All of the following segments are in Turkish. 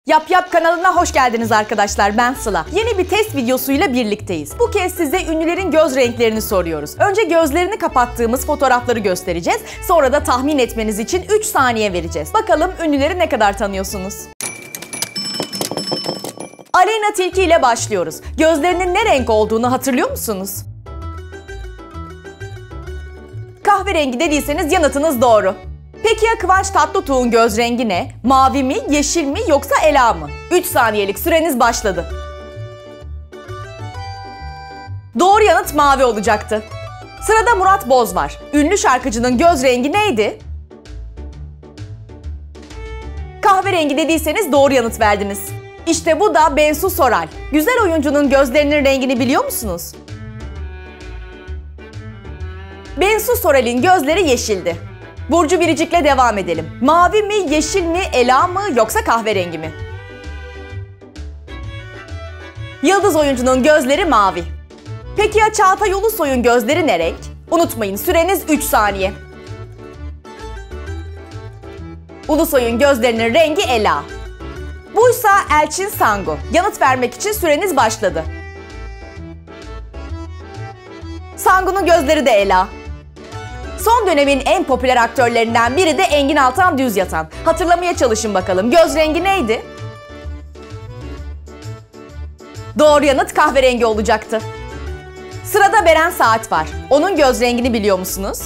Yap Yap kanalına hoş geldiniz arkadaşlar, ben Sıla. Yeni bir test videosuyla birlikteyiz. Bu kez size ünlülerin göz renklerini soruyoruz. Önce gözlerini kapattığımız fotoğrafları göstereceğiz. Sonra da tahmin etmeniz için 3 saniye vereceğiz. Bakalım ünlüleri ne kadar tanıyorsunuz? Aleyna Tilki ile başlıyoruz. Gözlerinin ne renk olduğunu hatırlıyor musunuz? Kahverengi dediyseniz yanıtınız doğru. Peki ya Kıvanç Tatlıtuğ'un göz rengi ne? Mavi mi, yeşil mi yoksa ela mı? 3 saniyelik süreniz başladı. Doğru yanıt mavi olacaktı. Sırada Murat Boz var. Ünlü şarkıcının göz rengi neydi? Kahverengi dediyseniz doğru yanıt verdiniz. İşte bu da Bensu Soral. Güzel oyuncunun gözlerinin rengini biliyor musunuz? Bensu Soral'in gözleri yeşildi. Burcu Biricik'le devam edelim. Mavi mi, yeşil mi, ela mı yoksa kahverengi mi? Yıldız oyuncunun gözleri mavi. Peki ya Çağatay Ulusoy'un gözleri ne renk? Unutmayın, süreniz 3 saniye. Ulusoy'un gözlerinin rengi ela. Buysa Elçin Sangu. Yanıt vermek için süreniz başladı. Sangu'nun gözleri de ela. Son dönemin en popüler aktörlerinden biri de Engin Altan Düz Yatan. Hatırlamaya çalışın bakalım. Göz rengi neydi? Doğru yanıt kahverengi olacaktı. Sırada Beren Saat var. Onun göz rengini biliyor musunuz?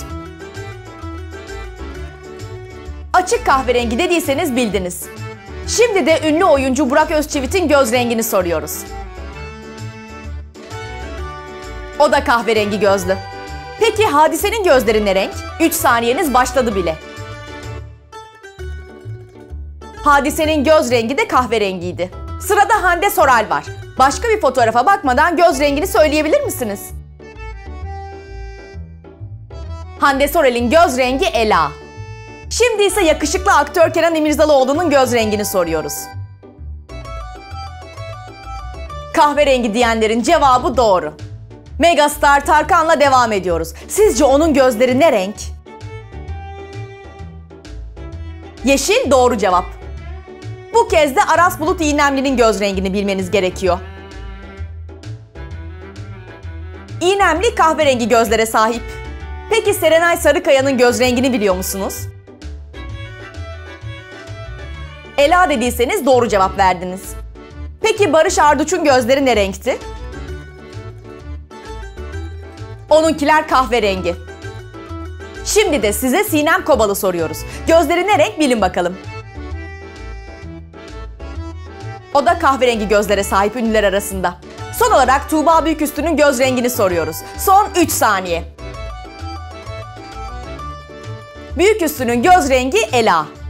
Açık kahverengi dediyseniz bildiniz. Şimdi de ünlü oyuncu Burak Özçivit'in göz rengini soruyoruz. O da kahverengi gözlü. Peki Hadise'nin gözleri ne renk? 3 saniyeniz başladı bile. Hadise'nin göz rengi de kahverengiydi. Sırada Hande Soral var. Başka bir fotoğrafa bakmadan göz rengini söyleyebilir misiniz? Hande Soral'in göz rengi ela. Şimdi ise yakışıklı aktör Kenan İmirzalıoğlu'nun göz rengini soruyoruz. Kahverengi diyenlerin cevabı doğru. Megastar Tarkan'la devam ediyoruz. Sizce onun gözleri ne renk? Yeşil doğru cevap. Bu kez de Aras Bulut İynemli'nin göz rengini bilmeniz gerekiyor. İynemli kahverengi gözlere sahip. Peki Serenay Sarıkaya'nın göz rengini biliyor musunuz? Ela dediyseniz doğru cevap verdiniz. Peki Barış Arduç'un gözleri ne renkti? Onunkiler kahverengi. Şimdi de size Sinem Kobal'ı soruyoruz. Gözleri ne renk bilin bakalım. O da kahverengi gözlere sahip ünlüler arasında. Son olarak Tuğba Büyüküstü'nün göz rengini soruyoruz. Son 3 saniye. Büyüküstü'nün göz rengi ela.